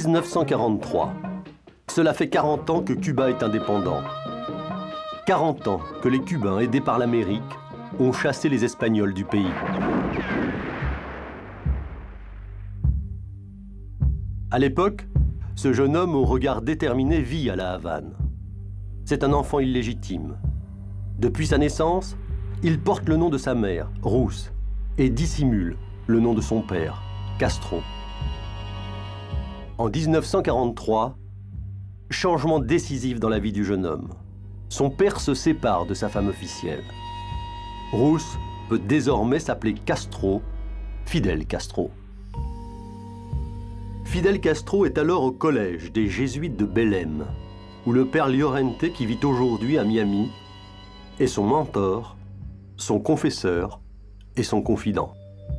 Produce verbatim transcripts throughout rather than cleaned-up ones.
mille neuf cent quarante-trois. Cela fait quarante ans que Cuba est indépendant. quarante ans que les Cubains, aidés par l'Amérique, ont chassé les Espagnols du pays. À l'époque, ce jeune homme au regard déterminé vit à La Havane. C'est un enfant illégitime. Depuis sa naissance, il porte le nom de sa mère, Rousse, et dissimule le nom de son père, Castro. En mille neuf cent quarante-trois, changement décisif dans la vie du jeune homme. Son père se sépare de sa femme officielle. Rousse peut désormais s'appeler Castro, Fidel Castro. Fidel Castro est alors au collège des Jésuites de Belém, où le père Llorente, qui vit aujourd'hui à Miami, est son mentor, son confesseur et son confident.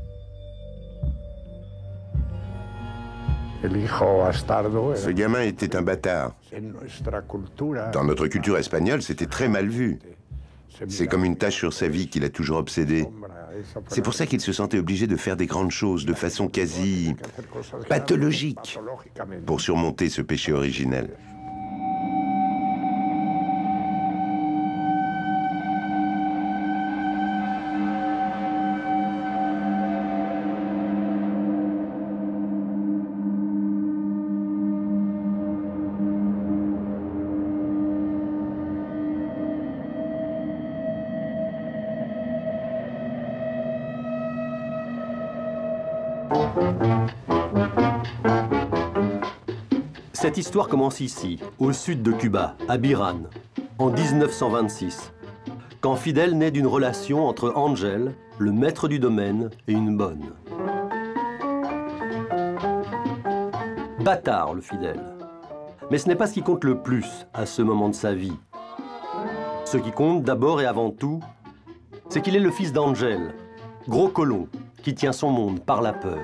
Ce gamin était un bâtard. Dans notre culture espagnole, c'était très mal vu. C'est comme une tache sur sa vie qui l'a toujours obsédé. C'est pour ça qu'il se sentait obligé de faire des grandes choses de façon quasi pathologique pour surmonter ce péché originel. Cette histoire commence ici, au sud de Cuba, à Biran, en mille neuf cent vingt-six, quand Fidel naît d'une relation entre Angel, le maître du domaine, et une bonne. Bâtard, le Fidel. Mais ce n'est pas ce qui compte le plus à ce moment de sa vie. Ce qui compte d'abord et avant tout, c'est qu'il est le fils d'Angel, gros colon, qui tient son monde par la peur.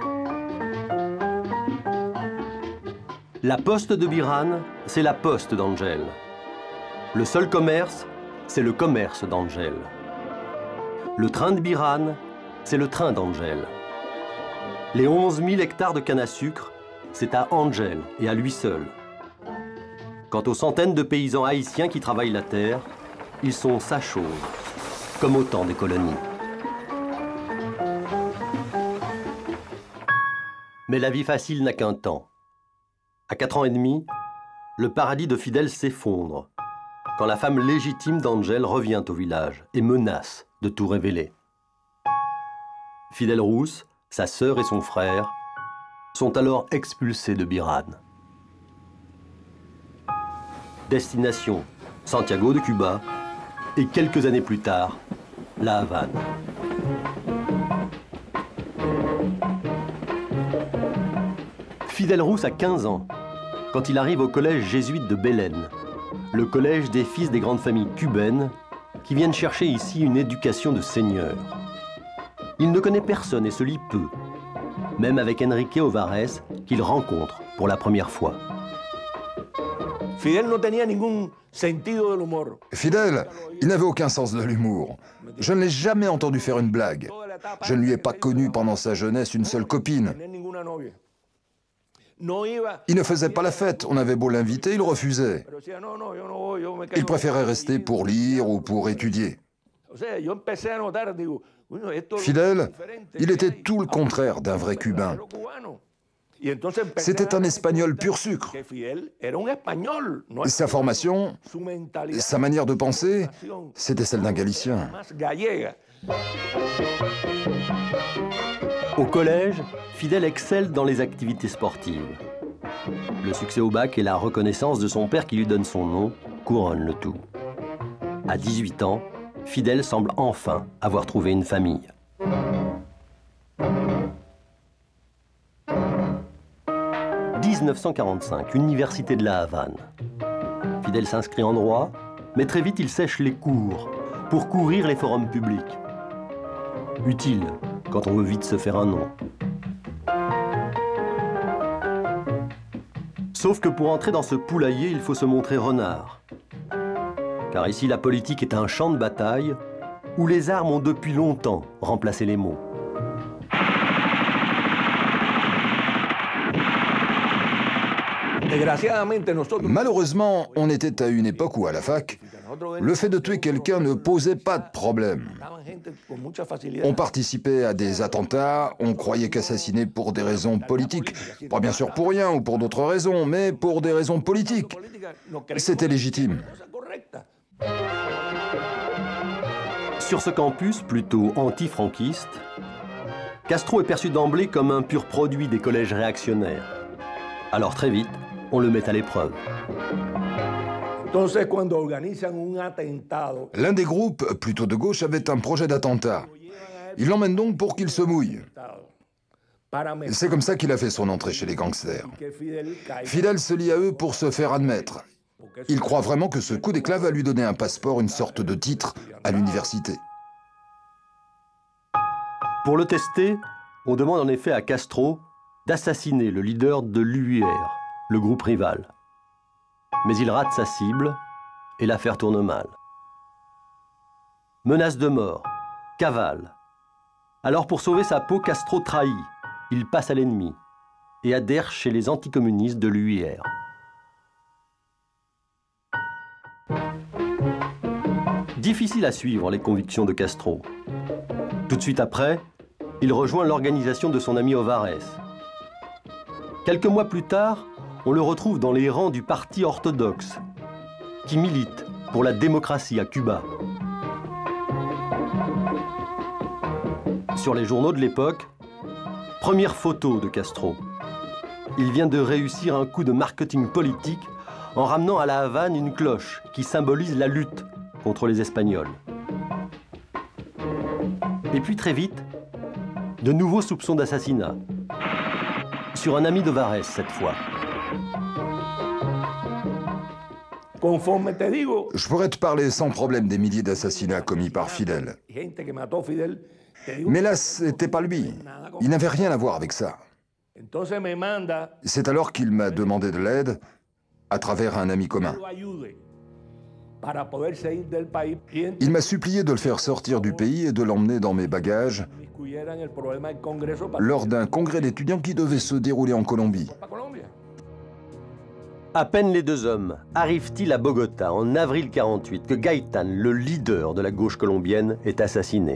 La poste de Biran, c'est la poste d'Angel. Le seul commerce, c'est le commerce d'Angel. Le train de Biran, c'est le train d'Angel. Les onze mille hectares de canne à sucre, c'est à Angel et à lui seul. Quant aux centaines de paysans haïtiens qui travaillent la terre, ils sont sa chose, comme au temps des colonies. Mais la vie facile n'a qu'un temps. À quatre ans et demi, le paradis de Fidel s'effondre quand la femme légitime d'Angel revient au village et menace de tout révéler. Fidel Rousse, sa sœur et son frère sont alors expulsés de Biran. Destination Santiago de Cuba et quelques années plus tard, La Havane. Fidel Rousse a quinze ans quand il arrive au collège jésuite de Belém, le collège des fils des grandes familles cubaines qui viennent chercher ici une éducation de seigneur. Il ne connaît personne et se lie peu, même avec Enrique Ovares qu'il rencontre pour la première fois. Fidel Fidel, il n'avait aucun sens de l'humour. Je ne l'ai jamais entendu faire une blague. Je ne lui ai pas connu pendant sa jeunesse une seule copine. Il ne faisait pas la fête, on avait beau l'inviter, il refusait. Il préférait rester pour lire ou pour étudier. Fidel, il était tout le contraire d'un vrai Cubain. C'était un Espagnol pur sucre. Sa formation, sa manière de penser, c'était celle d'un Galicien. Au collège, Fidel excelle dans les activités sportives. Le succès au bac et la reconnaissance de son père qui lui donne son nom couronnent le tout. À dix-huit ans, Fidel semble enfin avoir trouvé une famille. mille neuf cent quarante-cinq, Université de La Havane. Fidel s'inscrit en droit, mais très vite il sèche les cours pour courir les forums publics. Utile quand on veut vite se faire un nom. Sauf que pour entrer dans ce poulailler, il faut se montrer renard. Car ici, la politique est un champ de bataille où les armes ont depuis longtemps remplacé les mots. Malheureusement, on était à une époque où, à la fac, le fait de tuer quelqu'un ne posait pas de problème. On participait à des attentats, on croyait qu'assassiner pour des raisons politiques, pas bien sûr pour rien ou pour d'autres raisons, mais pour des raisons politiques, c'était légitime. Sur ce campus, plutôt anti-franquiste, Castro est perçu d'emblée comme un pur produit des collèges réactionnaires. Alors très vite, on le met à l'épreuve. L'un des groupes, plutôt de gauche, avait un projet d'attentat. Il l'emmène donc pour qu'il se mouille. C'est comme ça qu'il a fait son entrée chez les gangsters. Fidel se lie à eux pour se faire admettre. Il croit vraiment que ce coup d'éclat va lui donner un passeport, une sorte de titre à l'université. Pour le tester, on demande en effet à Castro d'assassiner le leader de l'U I R, le groupe rival. Mais il rate sa cible et l'affaire tourne mal. Menace de mort, cavale. Alors pour sauver sa peau, Castro trahit. Il passe à l'ennemi et adhère chez les anticommunistes de l'U I R. Difficile à suivre les convictions de Castro. Tout de suite après, il rejoint l'organisation de son ami Ovares. Quelques mois plus tard, on le retrouve dans les rangs du Parti orthodoxe, qui milite pour la démocratie à Cuba. Sur les journaux de l'époque, première photo de Castro. Il vient de réussir un coup de marketing politique en ramenant à la Havane une cloche qui symbolise la lutte contre les Espagnols. Et puis très vite, de nouveaux soupçons d'assassinat. Sur un ami d'Ovares cette fois. Je pourrais te parler sans problème des milliers d'assassinats commis par Fidel. Mais là, c'était pas lui. Il n'avait rien à voir avec ça. C'est alors qu'il m'a demandé de l'aide à travers un ami commun. Il m'a supplié de le faire sortir du pays et de l'emmener dans mes bagages lors d'un congrès d'étudiants qui devait se dérouler en Colombie. À peine les deux hommes arrivent-ils à Bogota en avril quarante-huit que Gaitán, le leader de la gauche colombienne, est assassiné.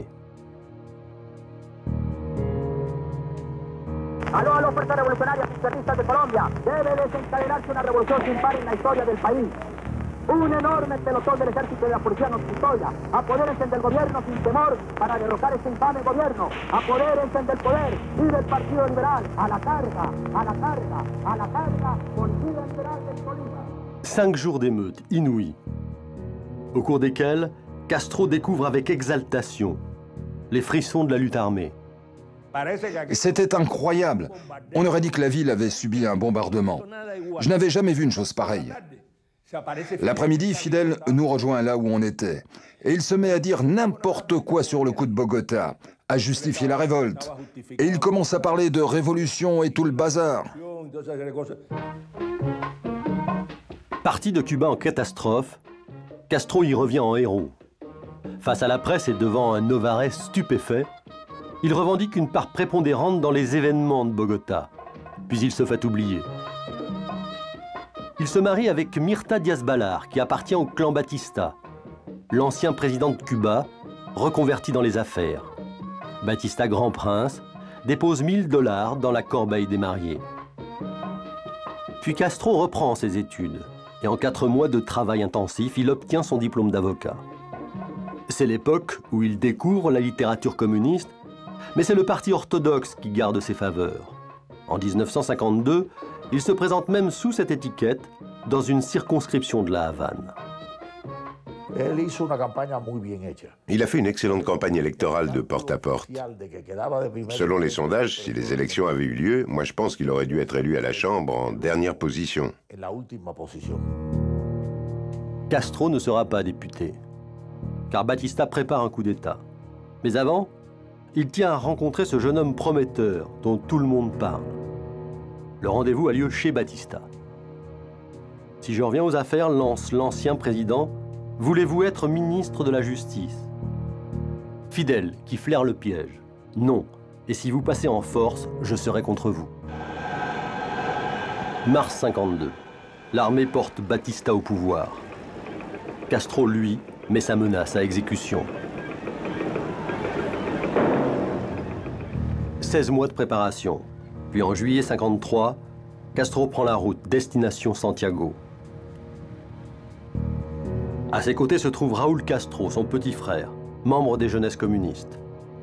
Aló, aló, fuerzas revolucionarias izquierdistas de Colombia. Debe desencadenarse una revolución sin par en la historia del país. Un enorme pelotón del ejército y de la policía nos custodia. Apodérense del gobierno sin temor para derrocar este infame gobierno. Apodérense del poder y del Partido Liberal. A la carga, a la carga, a la carga, Policía Liberal del Tolima. Cinq jours d'émeutes inouïes, au cours desquels Castro découvre avec exaltation les frissons de la lutte armée. C'était incroyable. On aurait dit que la ville avait subi un bombardement. Je n'avais jamais vu une chose pareille. L'après-midi, Fidel nous rejoint là où on était. Et il se met à dire n'importe quoi sur le coup de Bogota, à justifier la révolte. Et il commence à parler de révolution et tout le bazar. Parti de Cuba en catastrophe, Castro y revient en héros. Face à la presse et devant un Ovares stupéfait, il revendique une part prépondérante dans les événements de Bogota, puis il se fait oublier. Il se marie avec Mirta Díaz-Balart, qui appartient au clan Batista, l'ancien président de Cuba, reconverti dans les affaires. Batista, grand prince, dépose mille dollars dans la corbeille des mariés. Puis Castro reprend ses études, et en quatre mois de travail intensif, il obtient son diplôme d'avocat. C'est l'époque où il découvre la littérature communiste, mais c'est le parti orthodoxe qui garde ses faveurs. En mille neuf cent cinquante-deux, il se présente même sous cette étiquette dans une circonscription de la Havane. Il a fait une excellente campagne électorale de porte-à-porte. Selon les sondages, si les élections avaient eu lieu, moi je pense qu'il aurait dû être élu à la Chambre en dernière position. Castro ne sera pas député, car Batista prépare un coup d'État. Mais avant, il tient à rencontrer ce jeune homme prometteur dont tout le monde parle. Le rendez-vous a lieu chez Batista. Si je reviens aux affaires, lance l'ancien président, voulez-vous être ministre de la Justice? Fidel, qui flaire le piège. Non, et si vous passez en force, je serai contre vous. Mars cinquante-deux. l'armée porte Batista au pouvoir. Castro, lui, met sa menace à exécution. seize mois de préparation. Puis en juillet cinquante-trois, Castro prend la route destination Santiago. À ses côtés se trouve Raúl Castro, son petit frère, membre des jeunesses communistes.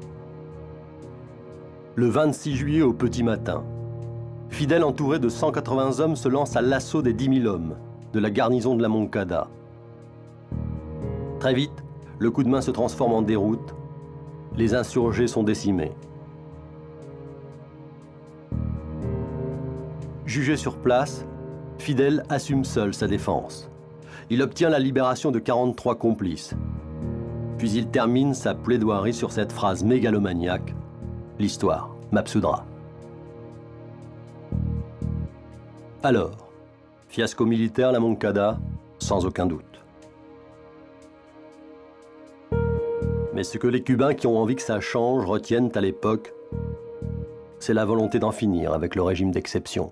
Le vingt-six juillet au petit matin, Fidel, entouré de cent quatre-vingts hommes, se lance à l'assaut des dix mille hommes de la garnison de la Moncada. Très vite, le coup de main se transforme en déroute. Les insurgés sont décimés. Jugé sur place, Fidel assume seul sa défense. Il obtient la libération de quarante-trois complices. Puis il termine sa plaidoirie sur cette phrase mégalomaniaque: « L'histoire m'absoudra ». Alors, fiasco militaire la Moncada, sans aucun doute. Mais ce que les Cubains qui ont envie que ça change retiennent à l'époque, c'est la volonté d'en finir avec le régime d'exception.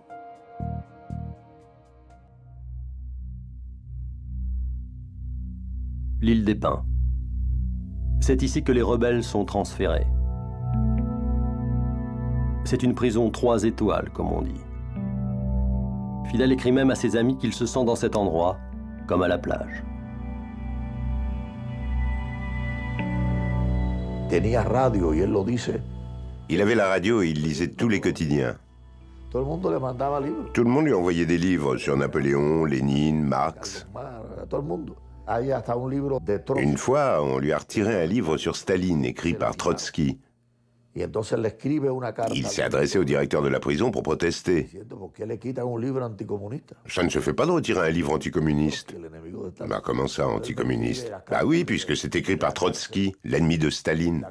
L'île des Pins. C'est ici que les rebelles sont transférés. C'est une prison trois étoiles, comme on dit. Fidel écrit même à ses amis qu'il se sent dans cet endroit comme à la plage. Il avait la radio et il lisait tous les quotidiens. Tout le monde lui envoyait des livres sur Napoléon, Lénine, Marx. Une fois, on lui a retiré un livre sur Staline, écrit par Trotsky. Il s'est adressé au directeur de la prison pour protester. Ça ne se fait pas de retirer un livre anticommuniste. Bah comment ça, anticommuniste? Bah oui, puisque c'est écrit par Trotsky, l'ennemi de Staline.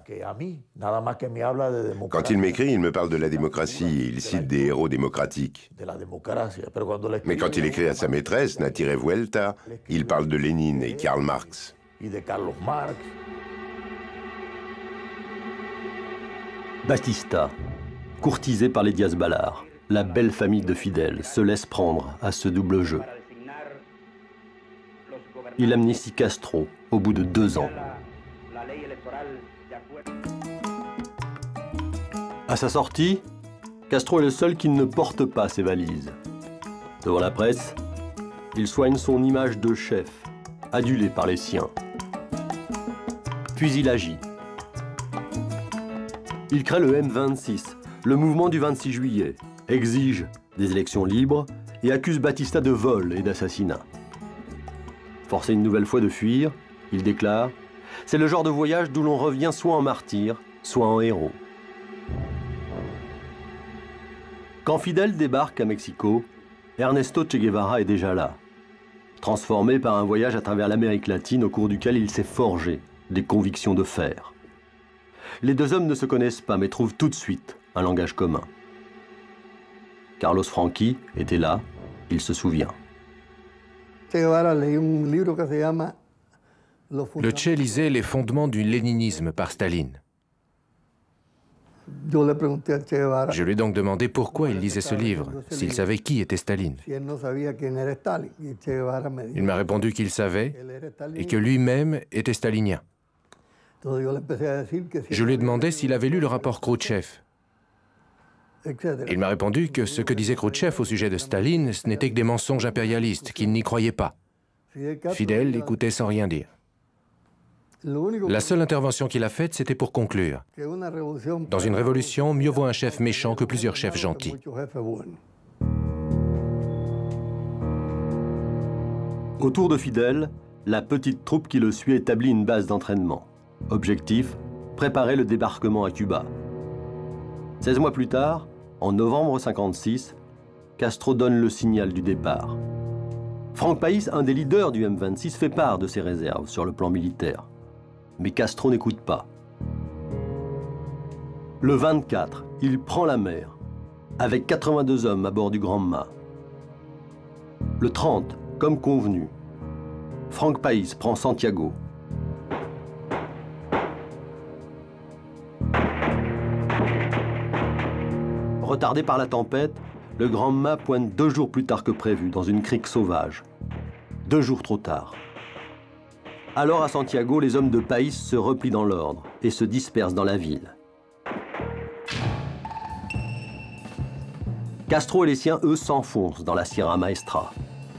Quand il m'écrit, il me parle de la démocratie, il cite des héros démocratiques. Mais quand il écrit à sa maîtresse, Naty Revuelta, il parle de Lénine et Karl Marx. Batista, courtisé par les Diaz-Balart, la belle famille de Fidel se laisse prendre à ce double jeu. Il amnistie Castro au bout de deux ans. À sa sortie, Castro est le seul qui ne porte pas ses valises. Devant la presse, il soigne son image de chef, adulé par les siens. Puis il agit. Il crée le M vingt-six, le mouvement du vingt-six juillet, exige des élections libres et accuse Batista de vol et d'assassinat. Forcé une nouvelle fois de fuir, il déclare « C'est le genre de voyage d'où l'on revient soit en martyr, soit en héros ». Quand Fidel débarque à Mexico, Ernesto Che Guevara est déjà là, transformé par un voyage à travers l'Amérique latine au cours duquel il s'est forgé des convictions de fer. Les deux hommes ne se connaissent pas, mais trouvent tout de suite un langage commun. Carlos Franqui était là, il se souvient. Le Che lisait Les fondements du léninisme par Staline. Je lui ai donc demandé pourquoi il lisait ce livre, s'il savait qui était Staline. Il m'a répondu qu'il savait et que lui-même était stalinien. Je lui ai demandé s'il avait lu le rapport Khrouchtchev. Il m'a répondu que ce que disait Khrouchtchev au sujet de Staline, ce n'était que des mensonges impérialistes, qu'il n'y croyait pas. Fidel écoutait sans rien dire. La seule intervention qu'il a faite, c'était pour conclure. Dans une révolution, mieux vaut un chef méchant que plusieurs chefs gentils. Autour de Fidel, la petite troupe qui le suit établit une base d'entraînement. Objectif, préparer le débarquement à Cuba. seize mois plus tard, en novembre cinquante-six, Castro donne le signal du départ. Frank País, un des leaders du M vingt-six, fait part de ses réserves sur le plan militaire. Mais Castro n'écoute pas. Le vingt-quatre, il prend la mer, avec quatre-vingt-deux hommes à bord du Grand Mât. Le trente, comme convenu, Frank País prend Santiago. Retardé par la tempête, le grand mât pointe deux jours plus tard que prévu dans une crique sauvage. Deux jours trop tard. Alors à Santiago, les hommes de País se replient dans l'ordre et se dispersent dans la ville. Castro et les siens, eux, s'enfoncent dans la Sierra Maestra.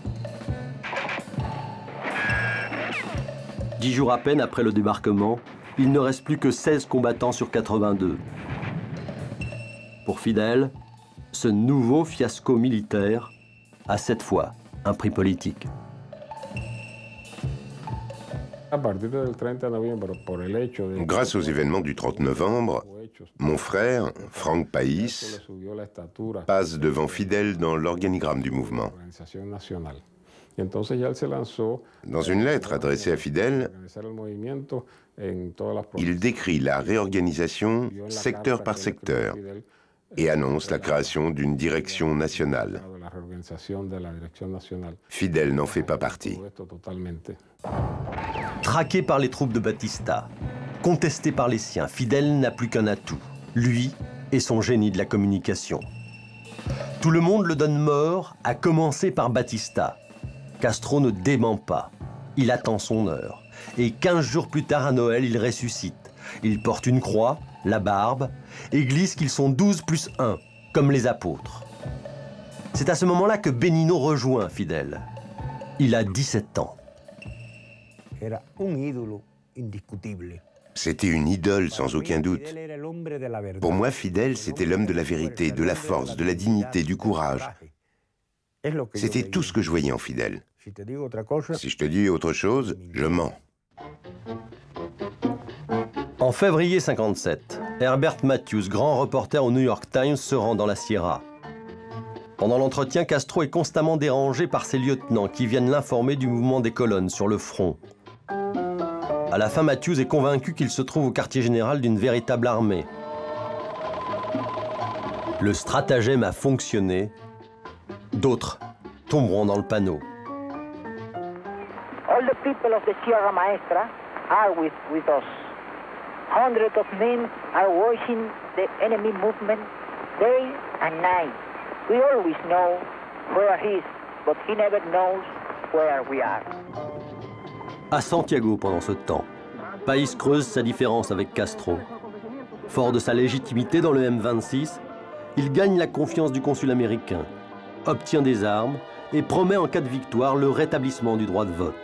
Dix jours à peine après le débarquement, il ne reste plus que seize combattants sur quatre-vingt-deux. Pour Fidel, ce nouveau fiasco militaire a cette fois un prix politique. Grâce aux événements du trente novembre, mon frère, Frank País, passe devant Fidel dans l'organigramme du mouvement. Dans une lettre adressée à Fidel, il décrit la réorganisation secteur par secteur et annonce la création d'une direction nationale. Fidel n'en fait pas partie. Traqué par les troupes de Batista, contesté par les siens, Fidel n'a plus qu'un atout, lui et son génie de la communication. Tout le monde le donne mort, à commencer par Batista. Castro ne dément pas, il attend son heure. Et quinze jours plus tard, à Noël, il ressuscite. Il porte une croix, la barbe, et glisse qu'ils sont douze plus un, comme les apôtres. C'est à ce moment-là que Benigno rejoint Fidel. Il a dix-sept ans. C'était une idole sans aucun doute. Pour moi, Fidel, c'était l'homme de la vérité, de la force, de la dignité, du courage. C'était tout ce que je voyais en Fidel. Si je te dis autre chose, je mens. En février cinquante-sept, Herbert Matthews, grand reporter au New York Times, se rend dans la Sierra. Pendant l'entretien, Castro est constamment dérangé par ses lieutenants qui viennent l'informer du mouvement des colonnes sur le front. À la fin, Matthews est convaincu qu'il se trouve au quartier général d'une véritable armée. Le stratagème a fonctionné. D'autres tomberont dans le panneau. All the people of the Sierra Maestra are with, with us. Hundreds of men are watching the enemy movement day and night. We always know where he is, but he never knows where we are. À Santiago, pendant ce temps, País creuse sa différence avec Castro. Fort de sa légitimité dans le M vingt-six, il gagne la confiance du consul américain, obtient des armes et promet en cas de victoire le rétablissement du droit de vote.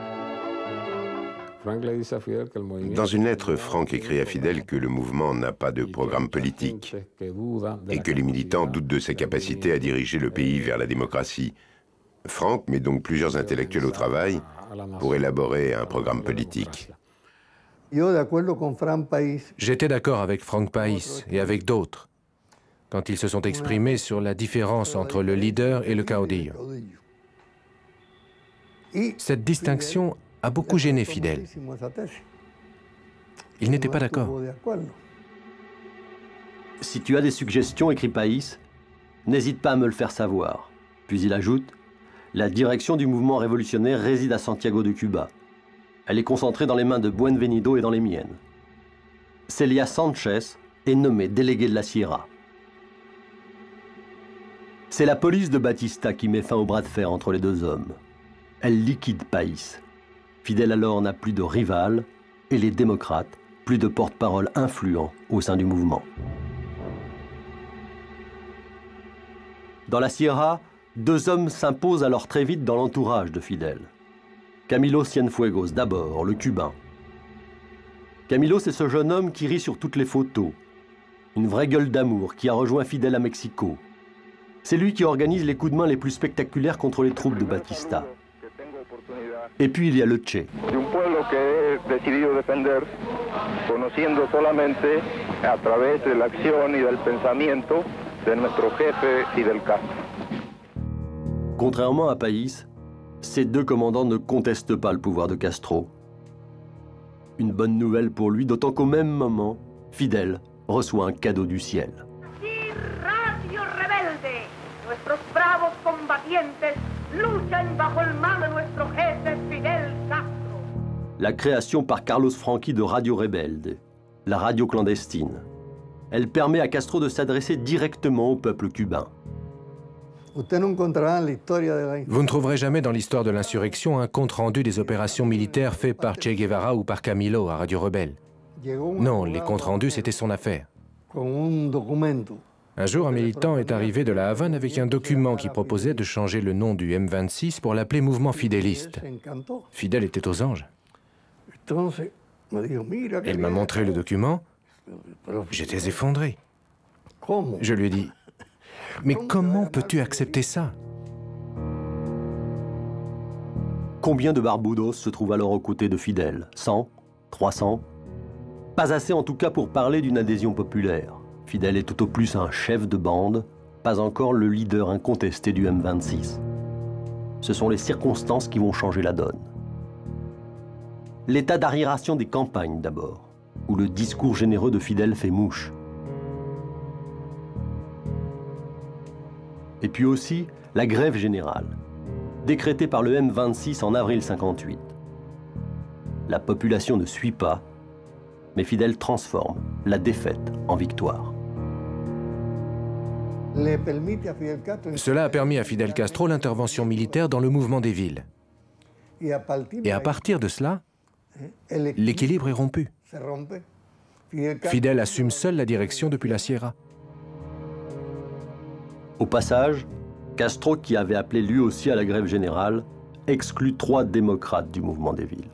Dans une lettre, Frank écrit à Fidel que le mouvement n'a pas de programme politique et que les militants doutent de sa capacité à diriger le pays vers la démocratie. Frank met donc plusieurs intellectuels au travail pour élaborer un programme politique. J'étais d'accord avec Frank País et avec d'autres quand ils se sont exprimés sur la différence entre le leader et le caudillo. Cette distinction a beaucoup gêné Fidel. Il n'était pas d'accord. Si tu as des suggestions, écrit País, n'hésite pas à me le faire savoir. Puis il ajoute, la direction du mouvement révolutionnaire réside à Santiago de Cuba. Elle est concentrée dans les mains de Buenvenido et dans les miennes. Celia Sanchez est nommée déléguée de la Sierra. C'est la police de Batista qui met fin au bras de fer entre les deux hommes. Elle liquide País. Fidel alors n'a plus de rival, et les démocrates, plus de porte-parole influents au sein du mouvement. Dans la Sierra, deux hommes s'imposent alors très vite dans l'entourage de Fidel. Camilo Cienfuegos d'abord, le Cubain. Camilo, c'est ce jeune homme qui rit sur toutes les photos. Une vraie gueule d'amour qui a rejoint Fidel à Mexico. C'est lui qui organise les coups de main les plus spectaculaires contre les troupes de Batista. Et puis il y a le Che. Contrairement à País, ces deux commandants ne contestent pas le pouvoir de Castro. Une bonne nouvelle pour lui, d'autant qu'au même moment, Fidel reçoit un cadeau du ciel. Radio rebelde, nuestros bravos combatientes luchan bajo el mando de nuestro jefe Fidel Castro. La création par Carlos Franqui de Radio Rebelde, la radio clandestine. Elle permet à Castro de s'adresser directement au peuple cubain. Vous ne trouverez jamais dans l'histoire de l'insurrection un compte-rendu des opérations militaires faits par Che Guevara ou par Camilo à Radio Rebelle. Non, les comptes rendus, c'était son affaire. Un jour, un militant est arrivé de la Havane avec un document qui proposait de changer le nom du M vingt-six pour l'appeler mouvement fidéliste. Fidel était aux anges. Il m'a montré le document. J'étais effondré. Je lui ai dit, « Mais comment peux-tu accepter ça ?» Combien de Barbudos se trouvent alors aux côtés de Fidel? cent? trois cents? Pas assez en tout cas pour parler d'une adhésion populaire. Fidel est tout au plus un chef de bande, pas encore le leader incontesté du M vingt-six. Ce sont les circonstances qui vont changer la donne. L'état d'arriération des campagnes d'abord, où le discours généreux de Fidel fait mouche. Et puis aussi la grève générale, décrétée par le M vingt-six en avril cinquante-huit. La population ne suit pas, mais Fidel transforme la défaite en victoire. Cela a permis à Fidel Castro l'intervention militaire dans le mouvement des villes. Et à partir de cela, l'équilibre est rompu. Fidel assume seul la direction depuis la Sierra. Au passage, Castro, qui avait appelé lui aussi à la grève générale, exclut trois démocrates du mouvement des villes.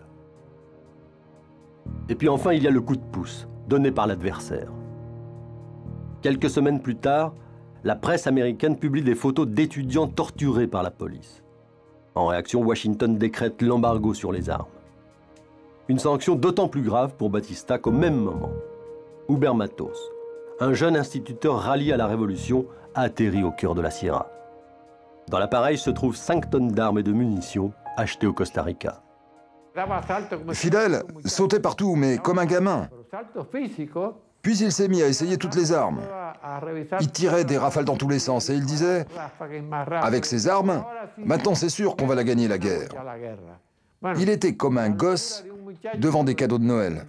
Et puis enfin, il y a le coup de pouce, donné par l'adversaire. Quelques semaines plus tard, la presse américaine publie des photos d'étudiants torturés par la police. En réaction, Washington décrète l'embargo sur les armes. Une sanction d'autant plus grave pour Batista qu'au même moment, Huber Matos, un jeune instituteur rallié à la révolution, a atterri au cœur de la Sierra. Dans l'appareil se trouvent cinq tonnes d'armes et de munitions achetées au Costa Rica. Fidel sautait partout, mais comme un gamin. Puis il s'est mis à essayer toutes les armes. Il tirait des rafales dans tous les sens et il disait « Avec ces armes, maintenant c'est sûr qu'on va la gagner la guerre ». Il était comme un gosse devant des cadeaux de Noël.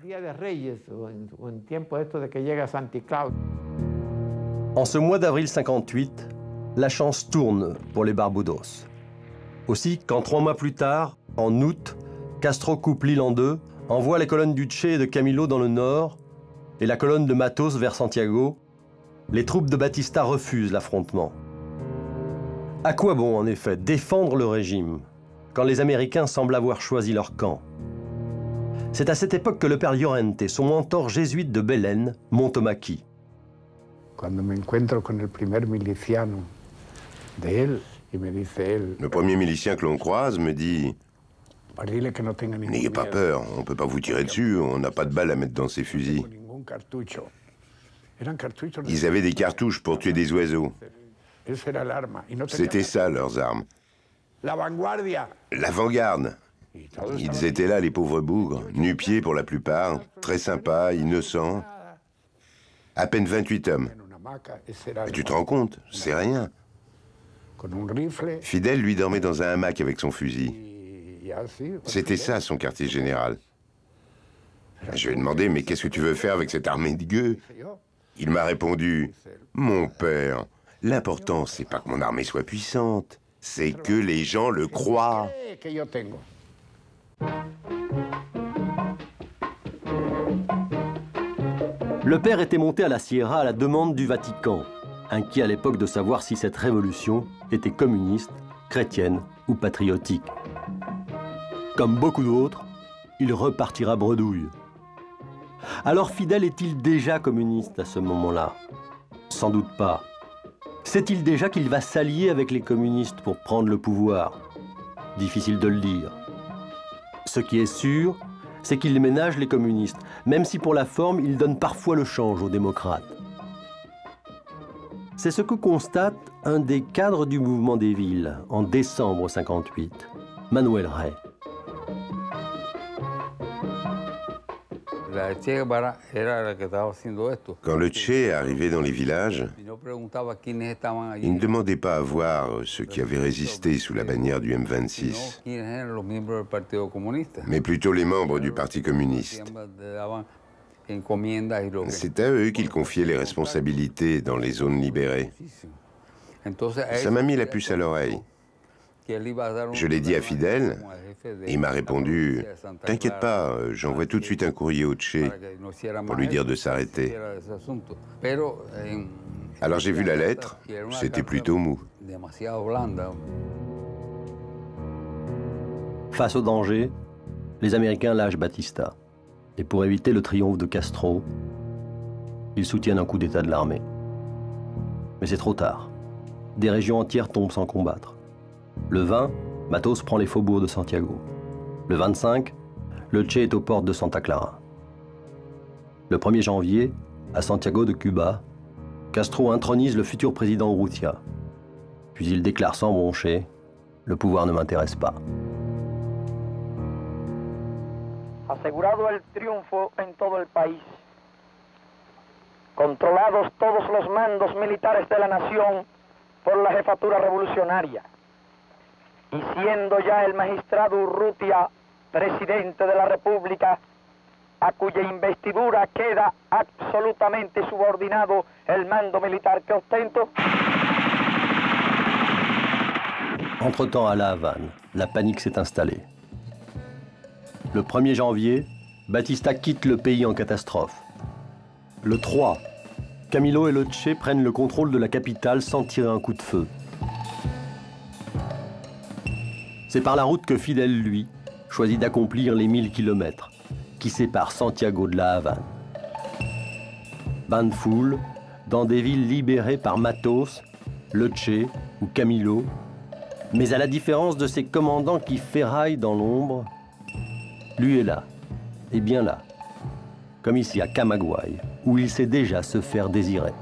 En ce mois d'avril cinquante-huit, la chance tourne pour les Barbudos. Aussi, quand trois mois plus tard, en août, Castro coupe l'île en deux, envoie les colonnes du Che et de Camilo dans le nord et la colonne de Matos vers Santiago, les troupes de Batista refusent l'affrontement. À quoi bon, en effet, défendre le régime quand les Américains semblent avoir choisi leur camp? C'est à cette époque que le père Llorente, son mentor jésuite de Belén, monte au maquis. Le premier milicien que l'on croise me dit « N'ayez pas peur, on ne peut pas vous tirer dessus, on n'a pas de balles à mettre dans ces fusils. » Ils avaient des cartouches pour tuer des oiseaux. C'était ça, leurs armes. L'avant-garde. Ils étaient là, les pauvres bougres, nu-pieds pour la plupart, très sympas, innocents. À peine vingt-huit hommes. Et tu te rends compte, c'est rien. Fidel, lui, dormait dans un hamac avec son fusil. C'était ça, son quartier général. Je lui ai demandé, mais qu'est-ce que tu veux faire avec cette armée de gueux? Il m'a répondu, mon père, l'important, c'est pas que mon armée soit puissante, c'est que les gens le croient. Le père était monté à la Sierra à la demande du Vatican, inquiet à l'époque de savoir si cette révolution était communiste, chrétienne ou patriotique. Comme beaucoup d'autres, il repartira bredouille. Alors Fidel est-il déjà communiste à ce moment-là? Sans doute pas. Sait-il déjà qu'il va s'allier avec les communistes pour prendre le pouvoir? Difficile de le dire. Ce qui est sûr, c'est qu'il ménage les communistes, même si pour la forme, il donne parfois le change aux démocrates. C'est ce que constate un des cadres du mouvement des villes en décembre cinquante-huit, Manuel Rey. Quand le Che est arrivé dans les villages, il ne demandait pas à voir ceux qui avaient résisté sous la bannière du M vingt-six, mais plutôt les membres du Parti communiste. C'est à eux qu'il confiait les responsabilités dans les zones libérées. Ça m'a mis la puce à l'oreille. Je l'ai dit à Fidel, et il m'a répondu « T'inquiète pas, j'envoie tout de suite un courrier au Che pour lui dire de s'arrêter. » Alors j'ai vu la lettre, c'était plutôt mou. Face au danger, les Américains lâchent Batista. Et pour éviter le triomphe de Castro, ils soutiennent un coup d'État de l'armée. Mais c'est trop tard. Des régions entières tombent sans combattre. Le vingt, Matos prend les faubourgs de Santiago. Le vingt-cinq, le Che est aux portes de Santa Clara. Le premier janvier, à Santiago de Cuba, Castro intronise le futur président Urrutia. Puis il déclare sans broncher, « Le pouvoir ne m'intéresse pas ». Asegurado el triunfo en todo el país, controlados todos los mandos militares de la nación por la jefatura revolucionaria, y siendo ya el magistrado Urrutia presidente de la República, a cuya investidura queda absolutamente subordinado el mando militar que ostento. Entre-temps, à La Havane, la panique s'est installée. Le premier janvier, Batista quitte le pays en catastrophe. Le trois, Camilo et le Che prennent le contrôle de la capitale sans tirer un coup de feu. C'est par la route que Fidel, lui, choisit d'accomplir les mille kilomètres qui séparent Santiago de La Havane. Bain de foule, dans des villes libérées par Matos, le Che ou Camilo, mais à la différence de ses commandants qui ferraillent dans l'ombre, lui est là, et bien là, comme ici à Camagüey, où il sait déjà se faire désirer.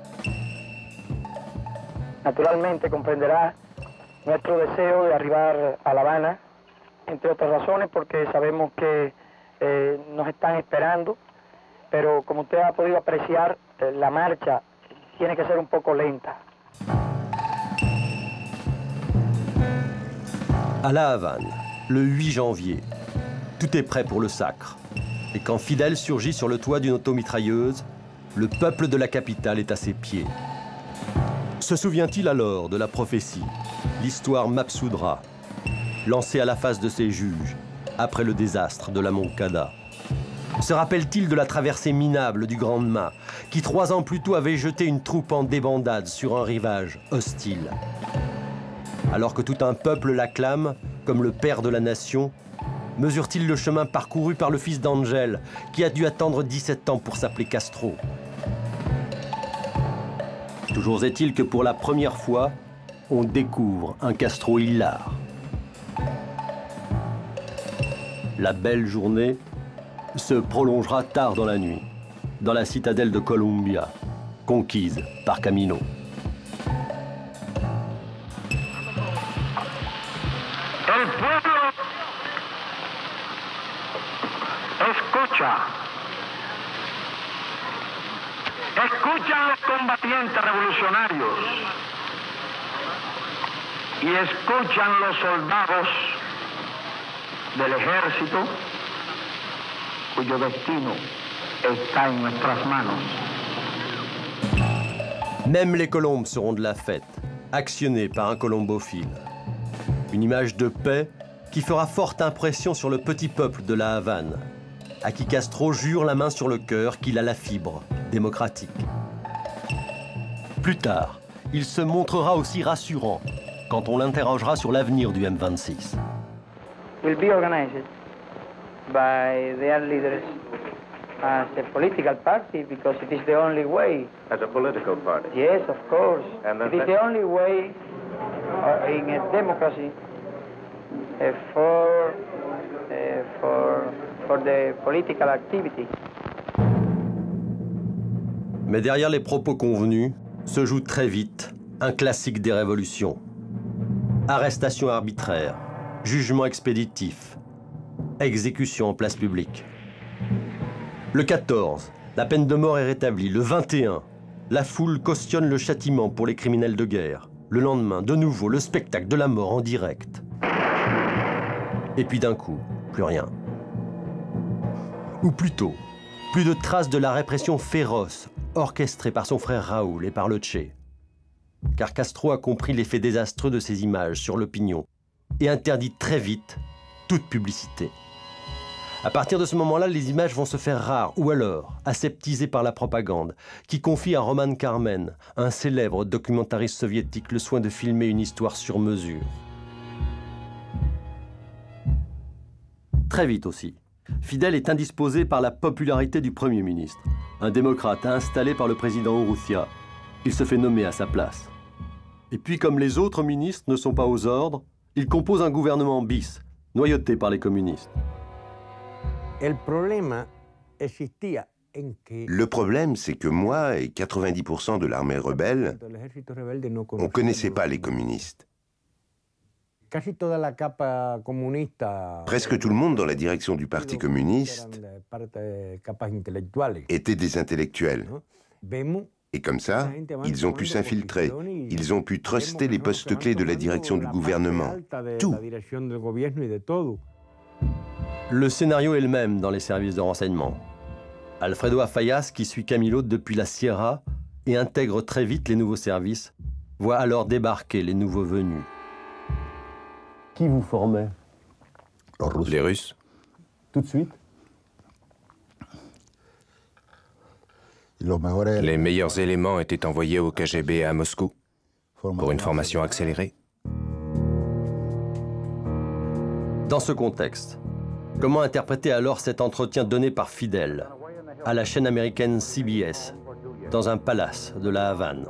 Naturalmente comprenderá nuestro deseo de arribar a La Habana, entre otras razones porque sabemos que eh, nos están esperando, pero como usted ha podido apreciar, eh, la marcha tiene que ser un poco lenta. À La Havane, le huit janvier, tout est prêt pour le sacre. Et quand Fidel surgit sur le toit d'une automitrailleuse, le peuple de la capitale est à ses pieds. Se souvient-il alors de la prophétie, l'histoire Mapsudra, lancée à la face de ses juges, après le désastre de la Moncada? Se rappelle-t-il de la traversée minable du Grand Mât, qui trois ans plus tôt avait jeté une troupe en débandade sur un rivage hostile? Alors que tout un peuple l'acclame comme le père de la nation, mesure-t-il le chemin parcouru par le fils d'Angel, qui a dû attendre dix-sept ans pour s'appeler Castro? Toujours est-il que pour la première fois, on découvre un Castro hilar. La belle journée se prolongera tard dans la nuit, dans la citadelle de Colombia, conquise par Camilo. El pueblo escucha, escuchan los combatientes revolucionarios y escuchan los soldados del ejército cuyo destino está en nuestras manos. Même les colombes seront de la fête, actionnées par un colombophile. Une image de paix qui fera forte impression sur le petit peuple de La Havane, à qui Castro jure la main sur le cœur qu'il a la fibre démocratique. Plus tard, il se montrera aussi rassurant quand on l'interrogera sur l'avenir du M vingt-six. Will be organized by their leaders as a political party because it is the only way. As a political party? Yes, of course. And it is the only way uh, in a democracy uh, for, uh, for, for the political activity. Mais derrière les propos convenus se joue très vite un classique des révolutions. Arrestation arbitraire, jugement expéditif, exécution en place publique. Le quatorze, la peine de mort est rétablie. Le vingt et un, la foule cautionne le châtiment pour les criminels de guerre. Le lendemain, de nouveau, le spectacle de la mort en direct. Et puis d'un coup, plus rien. Ou plutôt, plus de traces de la répression féroce orchestrée par son frère Raoul et par le Che. car Castro a compris l'effet désastreux de ces images sur l'opinion et interdit très vite toute publicité. À partir de ce moment-là, les images vont se faire rares ou alors aseptisées par la propagande, qui confie à Roman Karmen, un célèbre documentariste soviétique, le soin de filmer une histoire sur mesure. Très vite aussi, Fidel est indisposé par la popularité du Premier ministre, un démocrate installé par le président Urrutia. Il se fait nommer à sa place. Et puis, comme les autres ministres ne sont pas aux ordres, il compose un gouvernement bis, noyauté par les communistes. Le problème, c'est que moi et quatre-vingt-dix pour cent de l'armée rebelle, on ne connaissait pas les communistes. Presque tout le monde dans la direction du Parti communiste était des intellectuels. Et comme ça, ils ont pu s'infiltrer, ils ont pu truster les postes clés de la direction du gouvernement. Tout. Le scénario est le même dans les services de renseignement. Alfredo Afayas, qui suit Camilo depuis la Sierra et intègre très vite les nouveaux services, voit alors débarquer les nouveaux venus. Qui vous formait? Les Russes. Tout de suite? Les meilleurs éléments étaient envoyés au K G B à Moscou pour une formation accélérée. Dans ce contexte, comment interpréter alors cet entretien donné par Fidel à la chaîne américaine C B S dans un palace de la Havane?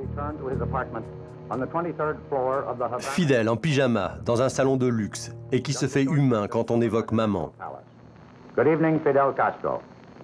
Fidel en pyjama dans un salon de luxe et qui se fait humain quand on évoque maman. Good evening, Fidel Castro.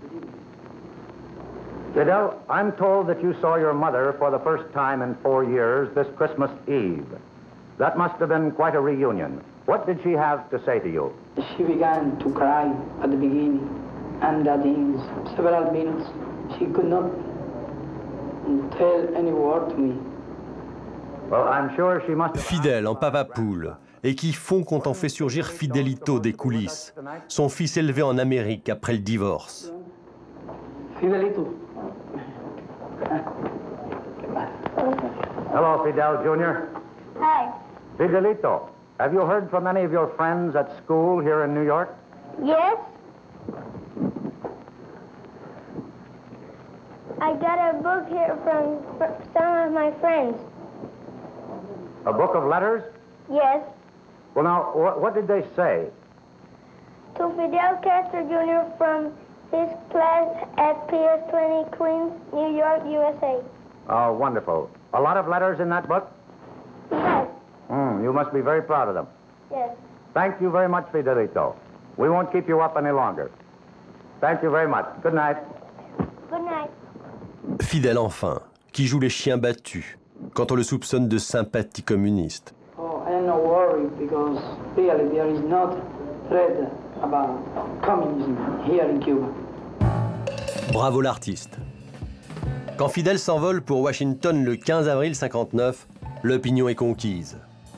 Fidel, I'm told that you saw your mother for the first time in four years this Christmas Eve. That must have been quite a reunion. What did she have to say to you? She began to cry at the beginning, and uh, in several minutes she could not tell any word to me. Well, I'm sure she must have... Fidel en papa poule, et qui fond quand on fait surgir Fidelito des coulisses, son fils élevé en Amérique après le divorce. Fidelito. Hello, Fidel Junior Hi. Fidelito, have you heard from any of your friends at school here in New York? Yes? I got a book here from some of my friends. A book of letters? Yes. Well, now, what, what did they say? To Fidel Castro Junior from his class at P S twenty Queens, New York, U S A. Oh, wonderful. A lot of letters in that book? Yes. Mm, you must be very proud of them. Yes. Thank you very much, Fidelito. We won't keep you up any longer. Thank you very much. Good night. Good night. Fidel enfin, qui joue les chiens battus quand on le soupçonne de sympathie communiste. Oh, I am not worried because really there is not threat about communism here in Cuba. Bravo l'artiste. Quand Fidel s'envole pour Washington le quinze avril cinquante-neuf, l'opinion est conquise.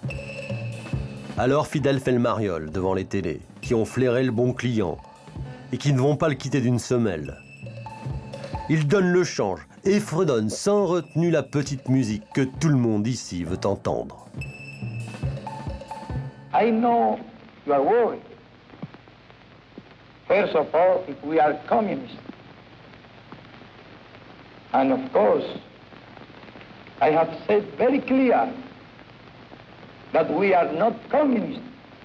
Alors Fidel fait le mariole devant les télés, qui ont flairé le bon client et qui ne vont pas le quitter d'une semelle. Il donne le change et fredonne sans retenue la petite musique que tout le monde ici veut entendre. I know you are worried. First of all, if we are communists. And of course, I have said very clear that we are not communists.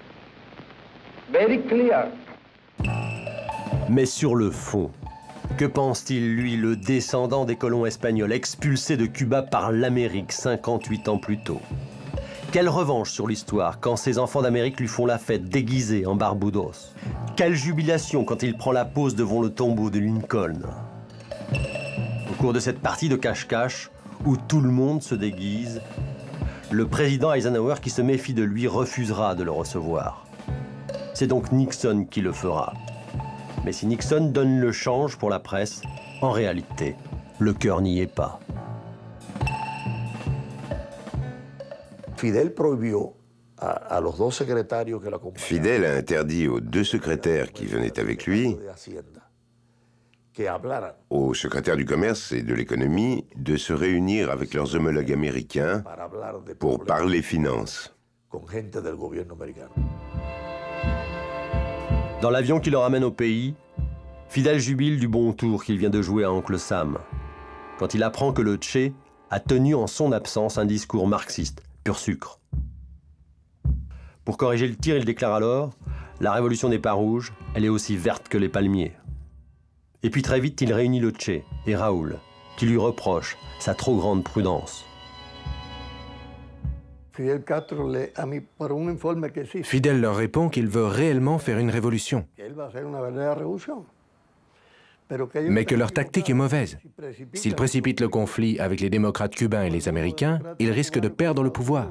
Very clear. Mais sur le fond, que pense-t-il, lui, le descendant des colons espagnols expulsés de Cuba par l'Amérique cinquante-huit ans plus tôt? Quelle revanche sur l'histoire quand ses enfants d'Amérique lui font la fête déguisés en Barbudos? Quelle jubilation quand il prend la pose devant le tombeau de Lincoln? Au cours de cette partie de cache-cache, où tout le monde se déguise, le président Eisenhower, qui se méfie de lui, refusera de le recevoir. C'est donc Nixon qui le fera. Mais si Nixon donne le change pour la presse, en réalité, le cœur n'y est pas. Fidel prohibió a, a los dos secretarios que lo acompañaban. Fidel a interdit aux deux secrétaires qui venaient avec lui aux secrétaires du commerce et de l'économie de se réunir avec leurs homologues américains pour parler finances. Dans l'avion qui le ramène au pays, Fidel jubile du bon tour qu'il vient de jouer à Oncle Sam, quand il apprend que le Che a tenu en son absence un discours marxiste, pur sucre. Pour corriger le tir, il déclare alors « La révolution n'est pas rouge, elle est aussi verte que les palmiers ». Et puis très vite, il réunit le Che et Raoul, qui lui reprochent sa trop grande prudence. Fidel leur répond qu'il veut réellement faire une révolution, mais que leur tactique est mauvaise. S'ils précipitent le conflit avec les démocrates cubains et les Américains, ils risquent de perdre le pouvoir.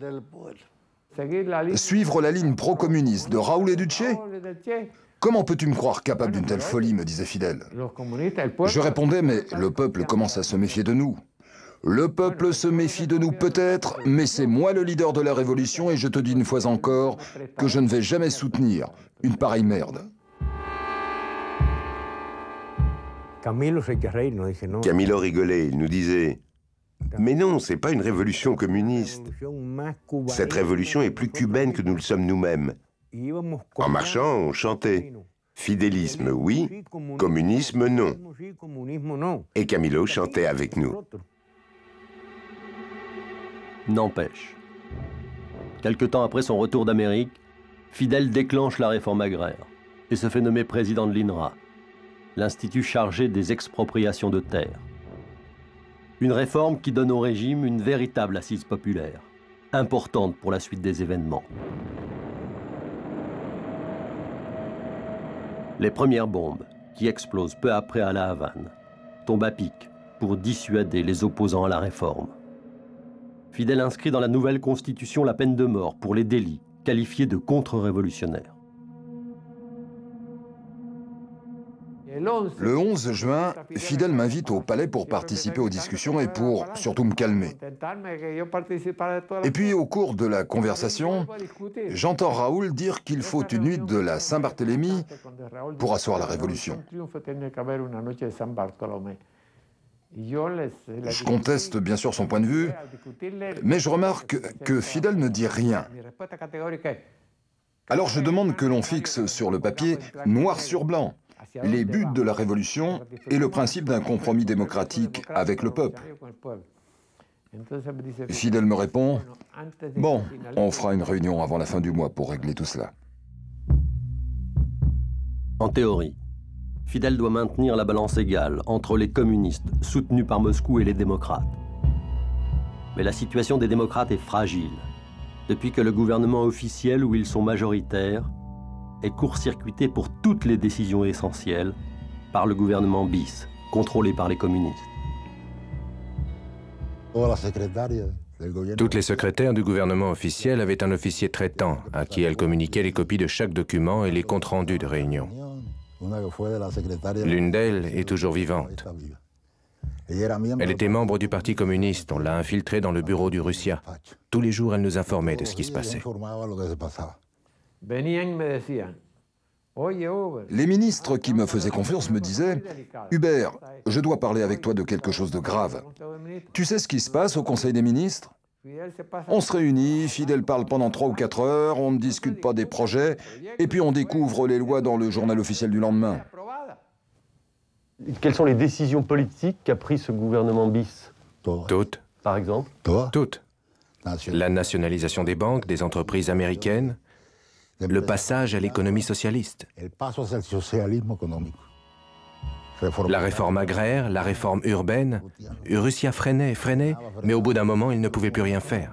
Suivre la ligne pro-communiste de Raoul et du Che? Comment peux-tu me croire capable d'une telle folie, me disait Fidel. Je répondais, mais le peuple commence à se méfier de nous. Le peuple se méfie de nous peut-être, mais c'est moi le leader de la révolution et je te dis une fois encore que je ne vais jamais soutenir une pareille merde. Camilo rigolait, il nous disait « Mais non, c'est pas une révolution communiste. Cette révolution est plus cubaine que nous le sommes nous-mêmes. » En marchant, on chantait « Fidélisme, oui, communisme, non. » Et Camilo chantait avec nous. N'empêche. Quelque temps après son retour d'Amérique, Fidel déclenche la réforme agraire et se fait nommer président de l'I N R A, l'institut chargé des expropriations de terres. Une réforme qui donne au régime une véritable assise populaire, importante pour la suite des événements. Les premières bombes, qui explosent peu après à La Havane, tombent à pic pour dissuader les opposants à la réforme. Fidel inscrit dans la nouvelle constitution la peine de mort pour les délits qualifiés de contre-révolutionnaires. Le onze juin, Fidel m'invite au palais pour participer aux discussions et pour surtout me calmer. Et puis, au cours de la conversation, j'entends Raoul dire qu'il faut une nuit de la Saint-Barthélemy pour asseoir la révolution. Je conteste bien sûr son point de vue, mais je remarque que Fidel ne dit rien. Alors je demande que l'on fixe sur le papier, noir sur blanc, les buts de la révolution et le principe d'un compromis démocratique avec le peuple. Fidel me répond, « Bon, on fera une réunion avant la fin du mois pour régler tout cela. » En théorie, Fidel doit maintenir la balance égale entre les communistes soutenus par Moscou et les démocrates. Mais la situation des démocrates est fragile, depuis que le gouvernement officiel où ils sont majoritaires est court-circuité pour toutes les décisions essentielles par le gouvernement bis, contrôlé par les communistes. Toutes les secrétaires du gouvernement officiel avaient un officier traitant à qui elles communiquaient les copies de chaque document et les comptes rendus de réunion. L'une d'elles est toujours vivante. Elle était membre du Parti communiste, on l'a infiltrée dans le bureau du Russia. Tous les jours, elle nous informait de ce qui se passait. Les ministres qui me faisaient confiance me disaient « Hubert, je dois parler avec toi de quelque chose de grave. Tu sais ce qui se passe au Conseil des ministres ? On se réunit, Fidel parle pendant trois ou quatre heures, on ne discute pas des projets, et puis on découvre les lois dans le journal officiel du lendemain. » Quelles sont les décisions politiques qu'a pris ce gouvernement bis? Toutes. Par exemple? Toutes. La nationalisation des banques, des entreprises américaines, le passage à l'économie socialiste. La réforme agraire, la réforme urbaine. Russia freinait, freinait, mais au bout d'un moment, il ne pouvait plus rien faire.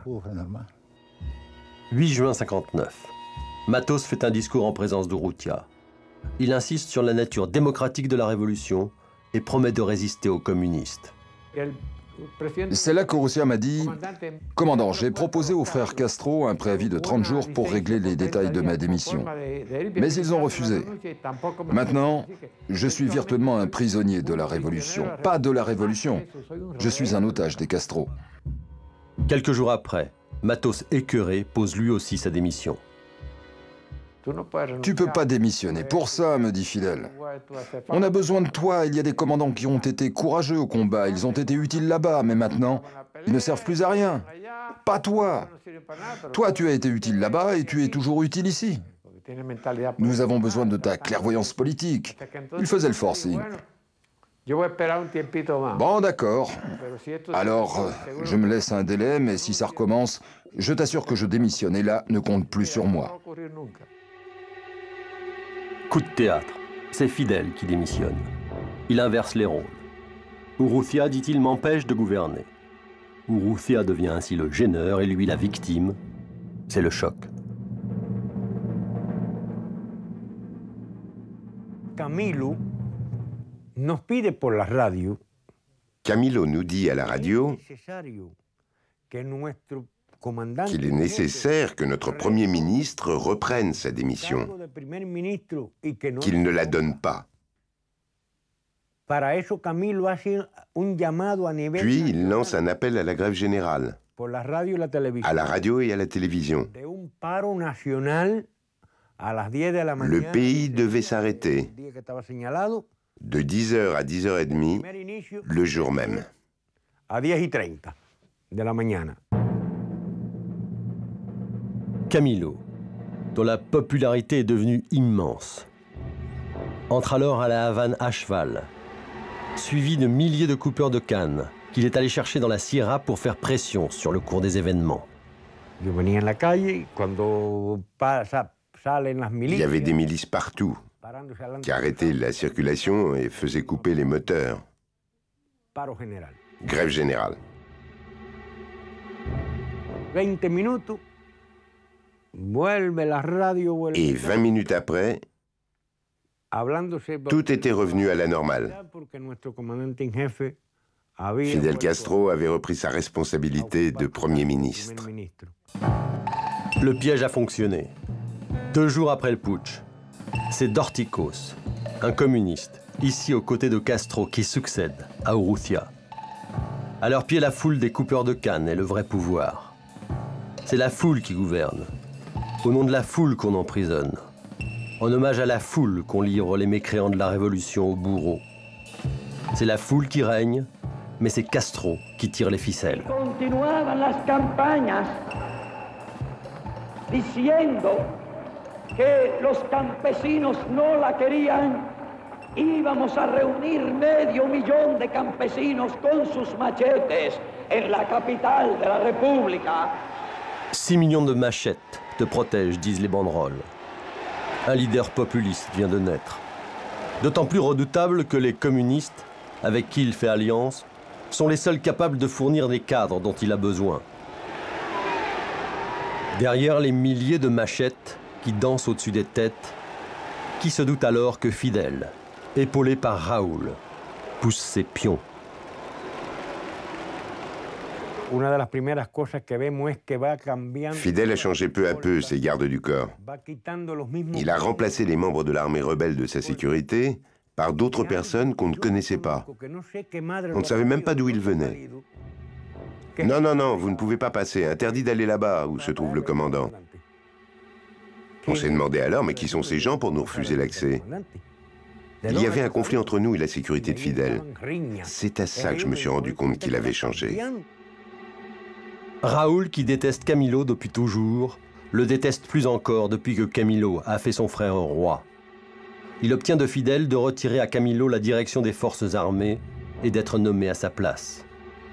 huit juin cinquante-neuf. Matos fait un discours en présence d'Urrutia. Il insiste sur la nature démocratique de la révolution et promet de résister aux communistes. C'est là qu'Urrutia m'a dit « Commandant, j'ai proposé aux frères Castro un préavis de trente jours pour régler les détails de ma démission. Mais ils ont refusé. Maintenant, je suis virtuellement un prisonnier de la révolution. Pas de la révolution. Je suis un otage des Castro. » Quelques jours après, Matos écœuré pose lui aussi sa démission. Tu ne peux pas démissionner pour ça, me dit Fidel. On a besoin de toi, il y a des commandants qui ont été courageux au combat, ils ont été utiles là-bas, mais maintenant, ils ne servent plus à rien. Pas toi. Toi, tu as été utile là-bas et tu es toujours utile ici. Nous avons besoin de ta clairvoyance politique. Il faisait le forcing. Bon, d'accord. Alors, je me laisse un délai, mais si ça recommence, je t'assure que je démissionne et là, ne compte plus sur moi. Coup de théâtre, c'est Fidel qui démissionne. Il inverse les rôles. Urrutia, dit-il, m'empêche de gouverner. Urrutia devient ainsi le gêneur et lui la victime. C'est le choc. Camilo nos pide por la radio. Camilo nous dit à la radio qu'il est nécessaire que notre Premier ministre reprenne sa démission, qu'il ne la donne pas. Puis il lance un appel à la grève générale, à la radio et à la télévision. Le pays devait s'arrêter de dix heures à dix heures trente le jour même. Camilo, dont la popularité est devenue immense, entre alors à la Havane à cheval, suivi de milliers de coupeurs de canne qu'il est allé chercher dans la Sierra pour faire pression sur le cours des événements. Il y avait des milices partout qui arrêtaient la circulation et faisaient couper les moteurs. Grève générale. Et vingt minutes après, tout était revenu à la normale. Fidel Castro avait repris sa responsabilité de Premier ministre. Le piège a fonctionné. Deux jours après le putsch, c'est Dorticos, un communiste, ici aux côtés de Castro, qui succède à Urrutia. À leur pied, la foule des coupeurs de canne est le vrai pouvoir. C'est la foule qui gouverne. Au nom de la foule qu'on emprisonne. En hommage à la foule qu'on livre les mécréants de la Révolution au bourreau. C'est la foule qui règne, mais c'est Castro qui tire les ficelles. Continuaban las campañas diciendo que los campesinos no la querían. Íbamos a reunir medio millón de campesinos con sus machetes en la capital de la República. Six millions de machettes te protègent, disent les banderoles. Un leader populiste vient de naître. D'autant plus redoutable que les communistes, avec qui il fait alliance, sont les seuls capables de fournir des cadres dont il a besoin. Derrière les milliers de machettes qui dansent au-dessus des têtes, qui se doute alors que Fidel, épaulé par Raoul, pousse ses pions. Fidel a changé peu à peu ses gardes du corps. Il a remplacé les membres de l'armée rebelle de sa sécurité par d'autres personnes qu'on ne connaissait pas. On ne savait même pas d'où ils venaient. Non, non, non, vous ne pouvez pas passer. Interdit d'aller là-bas, où se trouve le commandant. On s'est demandé alors, mais qui sont ces gens pour nous refuser l'accès? Il y avait un conflit entre nous et la sécurité de Fidel. C'est à ça que je me suis rendu compte qu'il avait changé. Raoul, qui déteste Camilo depuis toujours, le déteste plus encore depuis que Camilo a fait son frère roi. Il obtient de Fidel de retirer à Camilo la direction des forces armées et d'être nommé à sa place.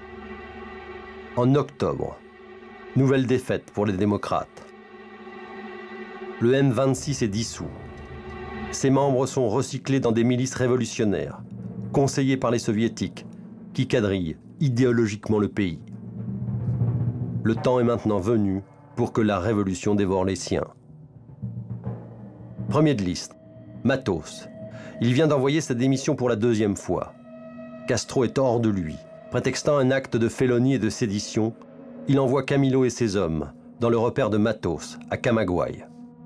En octobre, nouvelle défaite pour les démocrates. Le M vingt-six est dissous. Ses membres sont recyclés dans des milices révolutionnaires, conseillées par les soviétiques, qui quadrillent idéologiquement le pays. Le temps est maintenant venu pour que la révolution dévore les siens. Premier de liste, Matos. Il vient d'envoyer sa démission pour la deuxième fois. Castro est hors de lui. Prétextant un acte de félonie et de sédition, il envoie Camilo et ses hommes dans le repère de Matos, à Camagüey.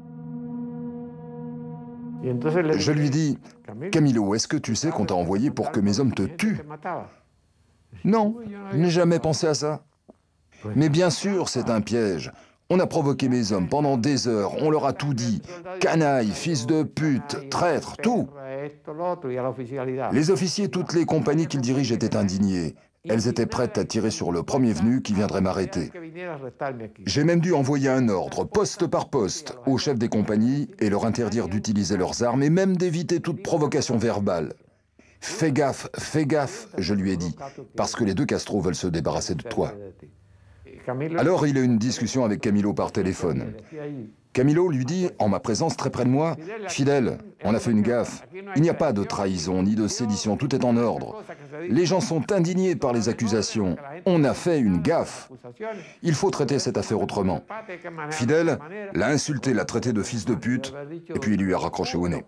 Je lui dis, Camilo, est-ce que tu sais qu'on t'a envoyé pour que mes hommes te tuent? Non, je n'ai jamais pensé à ça. Mais bien sûr, c'est un piège. On a provoqué mes hommes pendant des heures, on leur a tout dit. Canaille, fils de pute, traître, tout. Les officiers, toutes les compagnies qu'ils dirigent étaient indignés. Elles étaient prêtes à tirer sur le premier venu qui viendrait m'arrêter. J'ai même dû envoyer un ordre, poste par poste, aux chefs des compagnies et leur interdire d'utiliser leurs armes et même d'éviter toute provocation verbale. Fais gaffe, fais gaffe, je lui ai dit, parce que les deux Castro veulent se débarrasser de toi. Alors il a eu une discussion avec Camilo par téléphone. Camilo lui dit, en ma présence très près de moi, « Fidel, on a fait une gaffe. Il n'y a pas de trahison ni de sédition, tout est en ordre. Les gens sont indignés par les accusations. On a fait une gaffe. Il faut traiter cette affaire autrement. » Fidel l'a insulté, l'a traité de fils de pute, et puis il lui a raccroché au nez.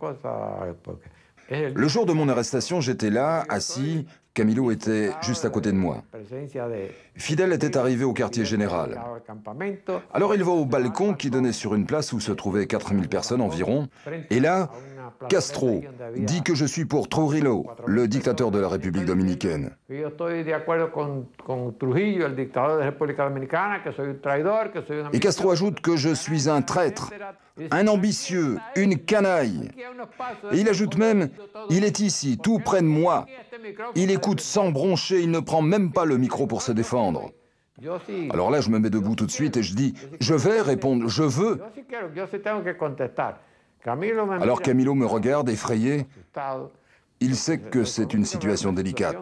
Le jour de mon arrestation, j'étais là, assis. Camilo était juste à côté de moi. Fidel était arrivé au quartier général. Alors il va au balcon qui donnait sur une place où se trouvaient quatre mille personnes environ. Et là, Castro dit que je suis pour Trujillo, le dictateur de la République dominicaine. Et Castro ajoute que je suis un traître, un ambitieux, une canaille. Et il ajoute même, il est ici, tout près de moi. Il écoute sans broncher, il ne prend même pas le micro pour se défendre. Alors là, je me mets debout tout de suite et je dis, je vais répondre, je veux. Alors Camilo me regarde effrayé. Il sait que c'est une situation délicate.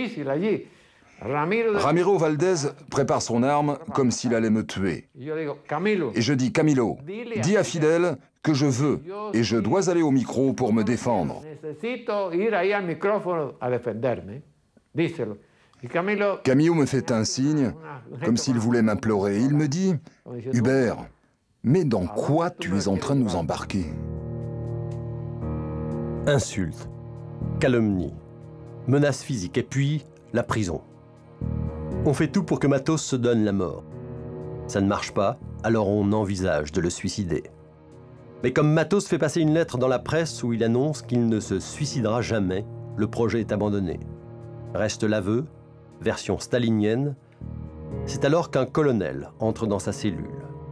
Ramiro Valdez prépare son arme comme s'il allait me tuer. Et je dis, Camilo, dis à Fidel que je veux et je dois aller au micro pour me défendre. Camilo me fait un signe, comme s'il voulait m'implorer. Il me dit, Hubert, mais dans quoi tu es en train de nous embarquer? Insultes, calomnies, menaces physiques et puis la prison. On fait tout pour que Matos se donne la mort. Ça ne marche pas, alors on envisage de le suicider. Mais comme Matos fait passer une lettre dans la presse où il annonce qu'il ne se suicidera jamais, le projet est abandonné. Reste l'aveu, version stalinienne. C'est alors qu'un colonel entre dans sa cellule.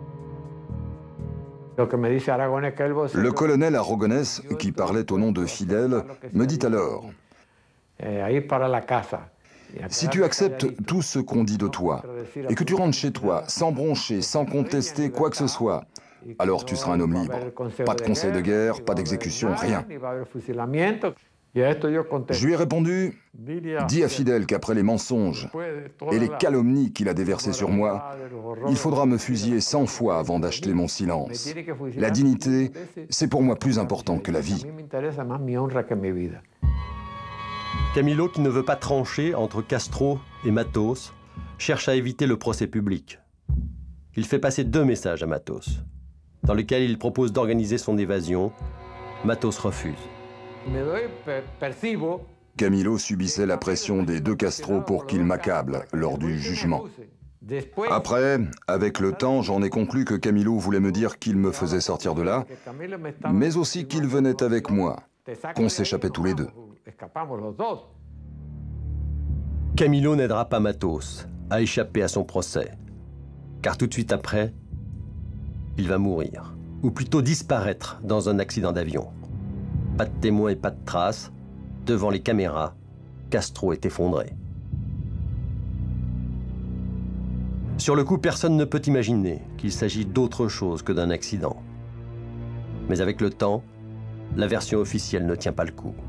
Le colonel Aragonès, qui parlait au nom de Fidel, me dit alors, « Si tu acceptes tout ce qu'on dit de toi, et que tu rentres chez toi sans broncher, sans contester quoi que ce soit, alors tu seras un homme libre. Pas de conseil de guerre, pas d'exécution, rien. » Je lui ai répondu, « Dis à Fidel qu'après les mensonges et les calomnies qu'il a déversées sur moi, il faudra me fusiller cent fois avant d'acheter mon silence. La dignité, c'est pour moi plus important que la vie. » Camilo, qui ne veut pas trancher entre Castro et Matos, cherche à éviter le procès public. Il fait passer deux messages à Matos, dans lesquels il propose d'organiser son évasion. Matos refuse. Camilo subissait la pression des deux Castro pour qu'il m'accable lors du jugement. Après, avec le temps, j'en ai conclu que Camilo voulait me dire qu'il me faisait sortir de là, mais aussi qu'il venait avec moi, qu'on s'échappait tous les deux. Camilo n'aidera pas Matos à échapper à son procès, car tout de suite après, il va mourir, ou plutôt disparaître dans un accident d'avion. Pas de témoins et pas de traces. Devant les caméras, Castro est effondré. Sur le coup, personne ne peut imaginer qu'il s'agit d'autre chose que d'un accident. Mais avec le temps, la version officielle ne tient pas le coup.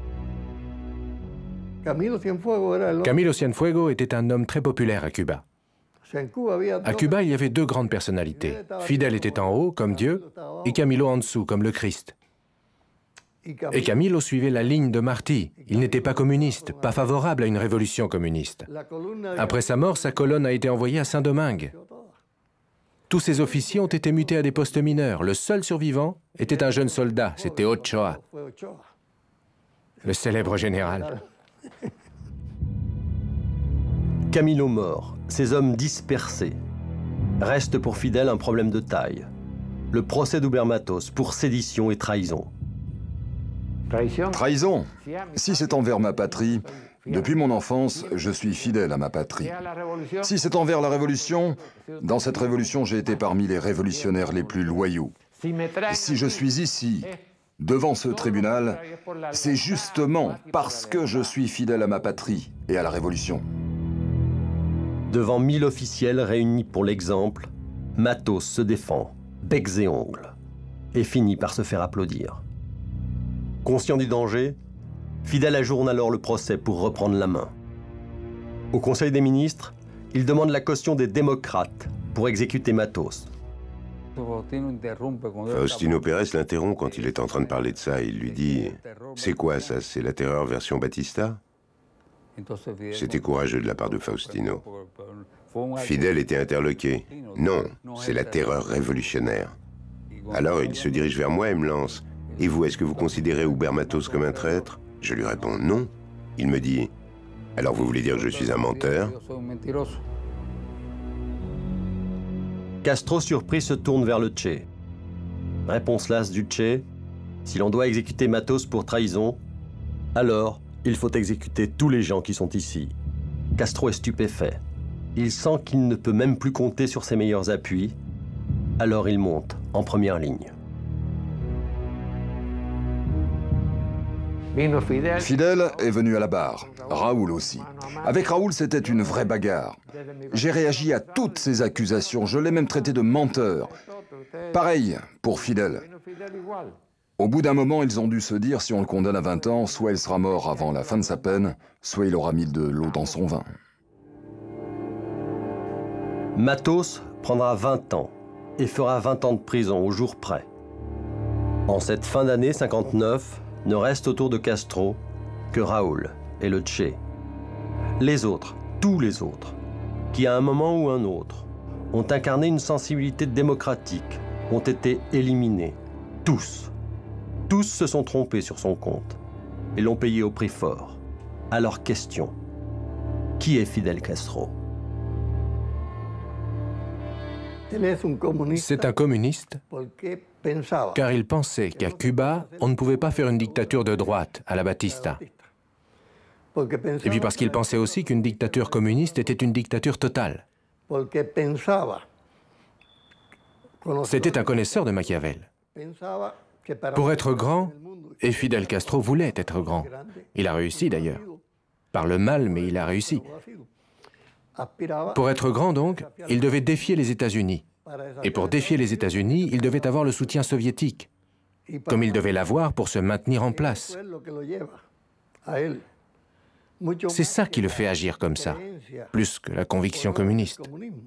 Camilo Cienfuegos était un homme très populaire à Cuba. À Cuba, il y avait deux grandes personnalités. Fidel était en haut, comme Dieu, et Camilo en dessous, comme le Christ. Et Camilo suivait la ligne de Martí. Il n'était pas communiste, pas favorable à une révolution communiste. Après sa mort, sa colonne a été envoyée à Saint-Domingue. Tous ses officiers ont été mutés à des postes mineurs. Le seul survivant était un jeune soldat, c'était Ochoa, le célèbre général. Camilo mort, ses hommes dispersés. Reste pour Fidel un problème de taille. Le procès d'Hubert Matos pour sédition et trahison. Trahison? Si c'est envers ma patrie, Depuis mon enfance, je suis fidèle à ma patrie. Si c'est envers la Révolution, dans cette Révolution, j'ai été parmi les révolutionnaires les plus loyaux. Si je suis ici, devant ce tribunal, c'est justement parce que je suis fidèle à ma patrie et à la Révolution. Devant mille officiels réunis pour l'exemple, Matos se défend, becs et ongles, et finit par se faire applaudir. Conscient du danger, Fidel ajourne alors le procès pour reprendre la main. Au Conseil des ministres, il demande la caution des démocrates pour exécuter Matos. Faustino Pérez l'interrompt quand il est en train de parler de ça. Il lui dit « C'est quoi ça? C'est la terreur version Batista ?» C'était courageux de la part de Faustino. Fidel était interloqué. « Non, c'est la terreur révolutionnaire. » Alors il se dirige vers moi et me lance « Et vous, est-ce que vous considérez Hubert Matos comme un traître ?» Je lui réponds « Non ». Il me dit « Alors vous voulez dire que je suis un menteur ?» Castro, surpris, se tourne vers le Che. Réponse lasse du Che, si l'on doit exécuter Matos pour trahison, alors il faut exécuter tous les gens qui sont ici. Castro est stupéfait. Il sent qu'il ne peut même plus compter sur ses meilleurs appuis, alors il monte en première ligne. Fidel est venu à la barre, Raoul aussi. Avec Raoul, c'était une vraie bagarre. J'ai réagi à toutes ces accusations, je l'ai même traité de menteur. Pareil pour Fidel. Au bout d'un moment, ils ont dû se dire, si on le condamne à vingt ans, soit il sera mort avant la fin de sa peine, soit il aura mis de l'eau dans son vin. Matos prendra vingt ans et fera vingt ans de prison au jour près. En cette fin d'année cinquante-neuf, ne reste autour de Castro que Raoul et le Che. Les autres, tous les autres, qui à un moment ou un autre ont incarné une sensibilité démocratique, ont été éliminés. Tous. Tous se sont trompés sur son compte et l'ont payé au prix fort. Alors question, qui est Fidel Castro? C'est un communiste car il pensait qu'à Cuba, on ne pouvait pas faire une dictature de droite à la Batista. Et puis parce qu'il pensait aussi qu'une dictature communiste était une dictature totale. C'était un connaisseur de Machiavel. Pour être grand, et Fidel Castro voulait être grand. Il a réussi d'ailleurs. Par le mal, mais il a réussi. Pour être grand donc, il devait défier les États-Unis. Et pour défier les États-Unis, il devait avoir le soutien soviétique, comme il devait l'avoir pour se maintenir en place. C'est ça qui le fait agir comme ça, plus que la conviction communiste.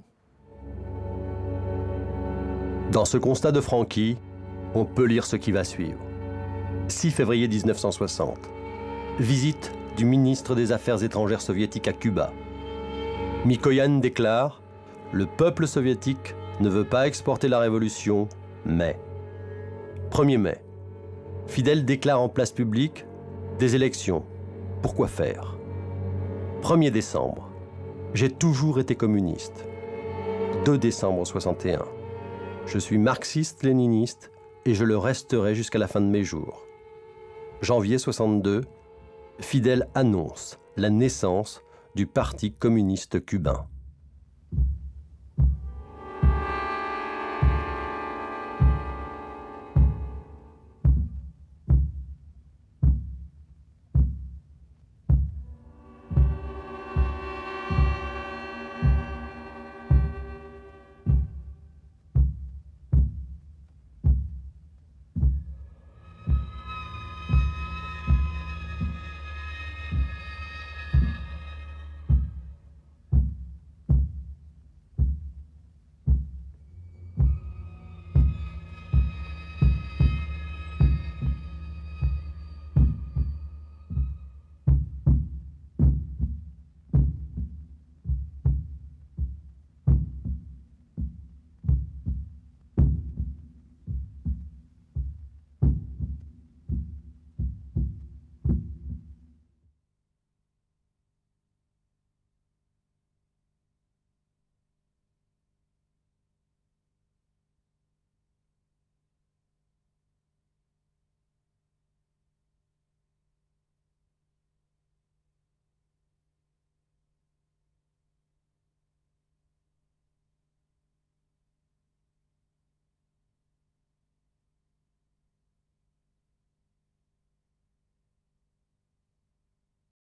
Dans ce constat de Franqui, on peut lire ce qui va suivre. six février mille neuf cent soixante. Visite du ministre des Affaires étrangères soviétique à Cuba. Mikoyan déclare « Le peuple soviétique ne veut pas exporter la révolution, mais... » premier mai. Fidel déclare en place publique « Des élections, pourquoi faire ?» premier décembre. J'ai toujours été communiste. deux décembre soixante et un. Je suis marxiste-léniniste et je le resterai jusqu'à la fin de mes jours. janvier soixante-deux. Fidel annonce la naissance du Parti communiste cubain.